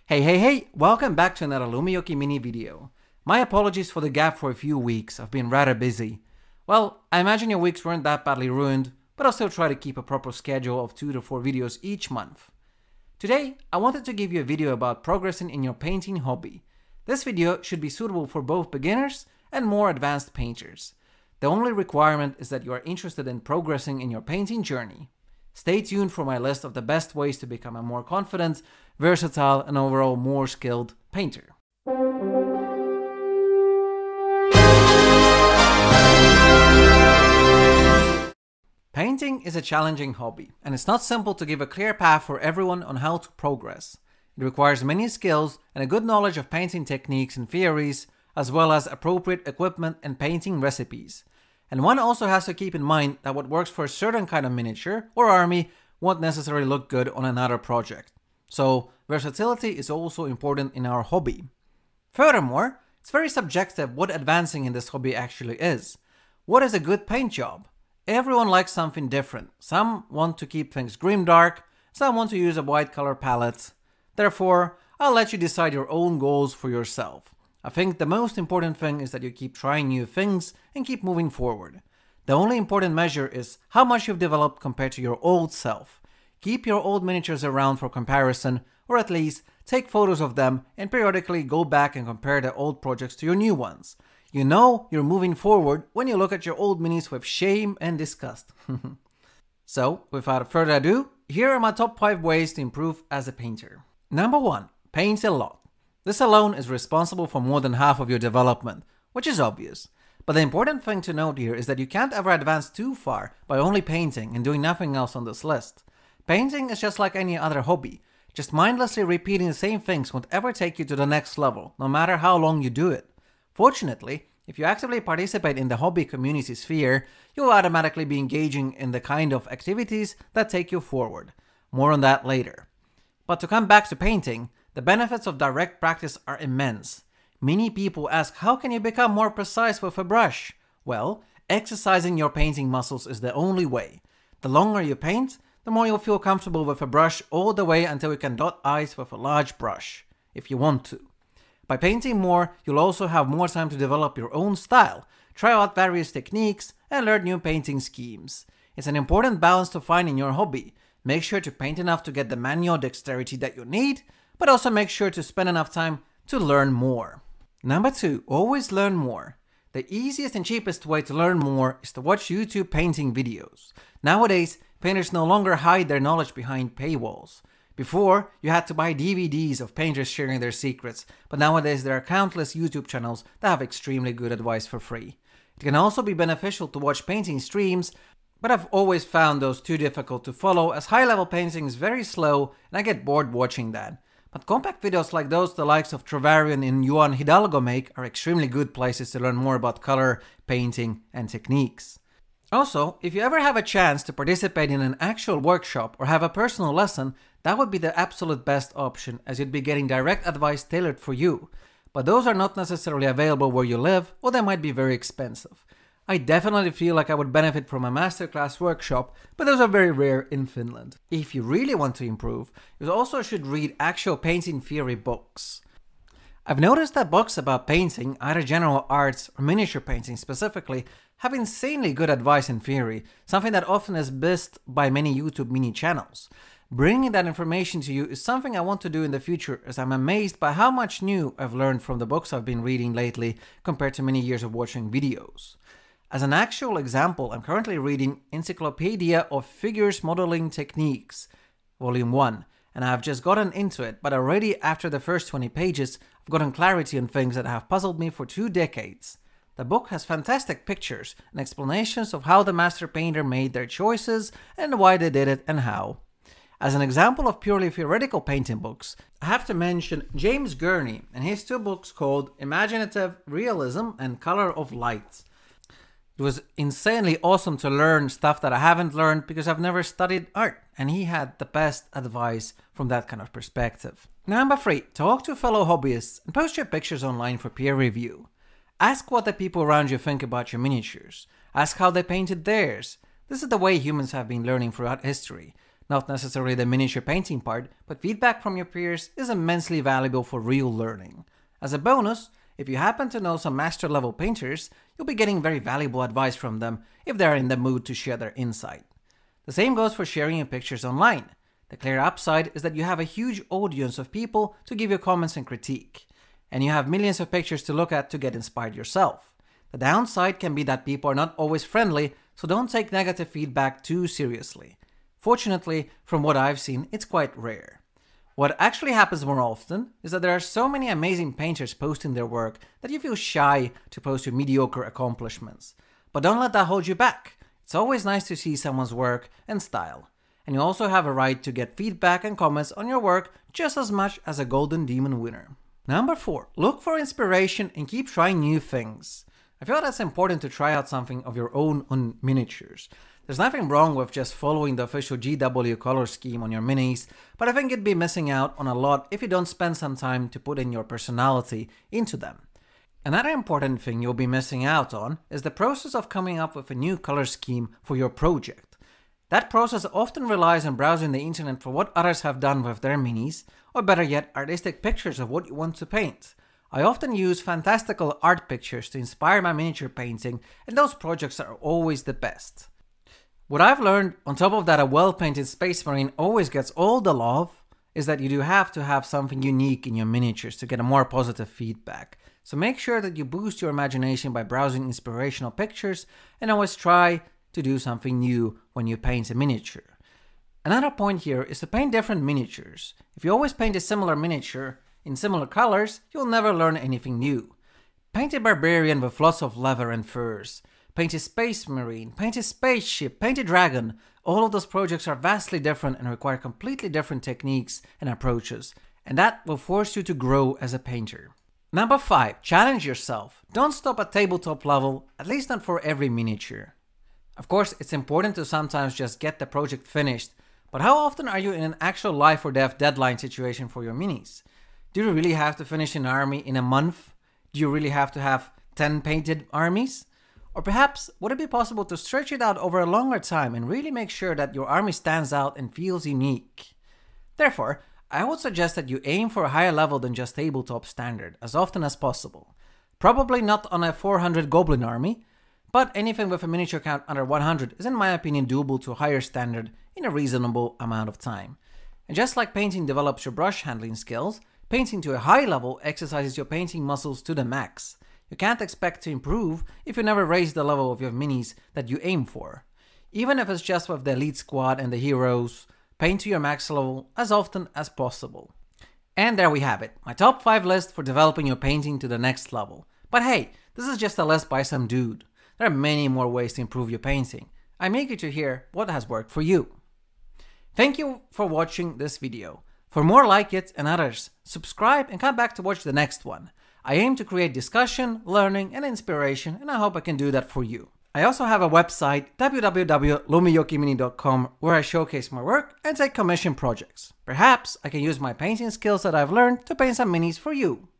Hey, welcome back to another Lumioki mini video. My apologies for the gap for a few weeks, I've been rather busy. Well, I imagine your weeks weren't that badly ruined, but I'll still try to keep a proper schedule of 2 to 4 videos each month. Today, I wanted to give you a video about progressing in your painting hobby. This video should be suitable for both beginners and more advanced painters. The only requirement is that you are interested in progressing in your painting journey. Stay tuned for my list of the best ways to become a more confident, versatile, and overall more skilled painter. Painting is a challenging hobby, and it's not simple to give a clear path for everyone on how to progress. It requires many skills and a good knowledge of painting techniques and theories, as well as appropriate equipment and painting recipes. And one also has to keep in mind that what works for a certain kind of miniature or army won't necessarily look good on another project. So versatility is also important in our hobby. Furthermore, it's very subjective what advancing in this hobby actually is. What is a good paint job? Everyone likes something different. Some want to keep things grimdark, some want to use a white color palette. Therefore, I'll let you decide your own goals for yourself. I think the most important thing is that you keep trying new things and keep moving forward. The only important measure is how much you've developed compared to your old self. Keep your old miniatures around for comparison, or at least take photos of them and periodically go back and compare the old projects to your new ones. You know you're moving forward when you look at your old minis with shame and disgust. So, without further ado, here are my top 5 ways to improve as a painter. Number 1. Paint a lot. This alone is responsible for more than half of your development, which is obvious. But the important thing to note here is that you can't ever advance too far by only painting and doing nothing else on this list. Painting is just like any other hobby. Just mindlessly repeating the same things won't ever take you to the next level, no matter how long you do it. Fortunately, if you actively participate in the hobby community sphere, you'll automatically be engaging in the kind of activities that take you forward. More on that later. But to come back to painting, the benefits of direct practice are immense. Many people ask, how can you become more precise with a brush? Well, exercising your painting muscles is the only way. The longer you paint, the more you'll feel comfortable with a brush all the way until you can dot eyes with a large brush, if you want to. By painting more, you'll also have more time to develop your own style, try out various techniques, and learn new painting schemes. It's an important balance to find in your hobby. Make sure to paint enough to get the manual dexterity that you need, but also make sure to spend enough time to learn more. Number 2, always learn more. The easiest and cheapest way to learn more is to watch YouTube painting videos. Nowadays, painters no longer hide their knowledge behind paywalls. Before, you had to buy DVDs of painters sharing their secrets, but nowadays there are countless YouTube channels that have extremely good advice for free. It can also be beneficial to watch painting streams, but I've always found those too difficult to follow as high-level painting is very slow and I get bored watching that. But compact videos like those the likes of Trovarion and Juan Hidalgo make are extremely good places to learn more about color, painting, and techniques. Also, if you ever have a chance to participate in an actual workshop or have a personal lesson, that would be the absolute best option as you'd be getting direct advice tailored for you. But those are not necessarily available where you live, or they might be very expensive. I definitely feel like I would benefit from a masterclass workshop, but those are very rare in Finland. If you really want to improve, you also should read actual painting theory books. I've noticed that books about painting, either general arts or miniature painting specifically, have insanely good advice in theory, something that often is missed by many YouTube mini channels. Bringing that information to you is something I want to do in the future, as I'm amazed by how much new I've learned from the books I've been reading lately compared to many years of watching videos. As an actual example, I'm currently reading Encyclopedia of Figures Modeling Techniques, Volume 1, and I've just gotten into it, but already after the first 20 pages, I've gotten clarity on things that have puzzled me for 2 decades. The book has fantastic pictures and explanations of how the master painter made their choices and why they did it and how. As an example of purely theoretical painting books, I have to mention James Gurney and his 2 books called Imaginative Realism and Color of Light. It was insanely awesome to learn stuff that I haven't learned because I've never studied art, and he had the best advice from that kind of perspective. Number 3, talk to fellow hobbyists and post your pictures online for peer review. Ask what the people around you think about your miniatures. Ask how they painted theirs. This is the way humans have been learning throughout history. not necessarily the miniature painting part, but feedback from your peers is immensely valuable for real learning. As a bonus, if you happen to know some master level painters, you'll be getting very valuable advice from them if they're in the mood to share their insight. The same goes for sharing your pictures online. The clear upside is that you have a huge audience of people to give you comments and critique, and you have millions of pictures to look at to get inspired yourself. The downside can be that people are not always friendly, so don't take negative feedback too seriously. Fortunately, from what I've seen, it's quite rare. What actually happens more often is that there are so many amazing painters posting their work that you feel shy to post your mediocre accomplishments. But don't let that hold you back. It's always nice to see someone's work and style. And you also have a right to get feedback and comments on your work just as much as a Golden Demon winner. Number 4. Look for inspiration and keep trying new things. I feel that's important to try out something of your own on miniatures. There's nothing wrong with just following the official GW color scheme on your minis, but I think you'd be missing out on a lot if you don't spend some time to put in your personality into them. Another important thing you'll be missing out on is the process of coming up with a new color scheme for your project. That process often relies on browsing the internet for what others have done with their minis, or better yet, artistic pictures of what you want to paint. I often use fantastical art pictures to inspire my miniature painting, and those projects are always the best. What I've learned, on top of that a well-painted Space Marine always gets all the love, is that you do have to have something unique in your miniatures to get a more positive feedback. So make sure that you boost your imagination by browsing inspirational pictures, and always try to do something new when you paint a miniature. Another point here is to paint different miniatures. If you always paint a similar miniature in similar colors, you'll never learn anything new. Paint a barbarian with lots of leather and furs. Paint a Space Marine, paint a spaceship, paint a dragon. All of those projects are vastly different and require completely different techniques and approaches, and that will force you to grow as a painter. Number 5. Challenge yourself. Don't stop at tabletop level, at least not for every miniature. Of course, it's important to sometimes just get the project finished, but how often are you in an actual life or death deadline situation for your minis? Do you really have to finish an army in a month? Do you really have to have 10 painted armies? Or perhaps, would it be possible to stretch it out over a longer time and really make sure that your army stands out and feels unique? Therefore, I would suggest that you aim for a higher level than just tabletop standard as often as possible. Probably not on a 400 goblin army, but anything with a miniature count under 100 is in my opinion doable to a higher standard in a reasonable amount of time. And just like painting develops your brush handling skills, painting to a high level exercises your painting muscles to the max. You can't expect to improve if you never raise the level of your minis that you aim for. Even if it's just with the elite squad and the heroes, paint to your max level as often as possible. And there we have it, my top 5 list for developing your painting to the next level. But hey, this is just a list by some dude. There are many more ways to improve your painting. I'm eager to hear what has worked for you. Thank you for watching this video. For more like it and others, subscribe and come back to watch the next one. I aim to create discussion, learning, and inspiration, and I hope I can do that for you. I also have a website, www.lumiyokimini.com, where I showcase my work and take commission projects. Perhaps I can use my painting skills that I've learned to paint some minis for you.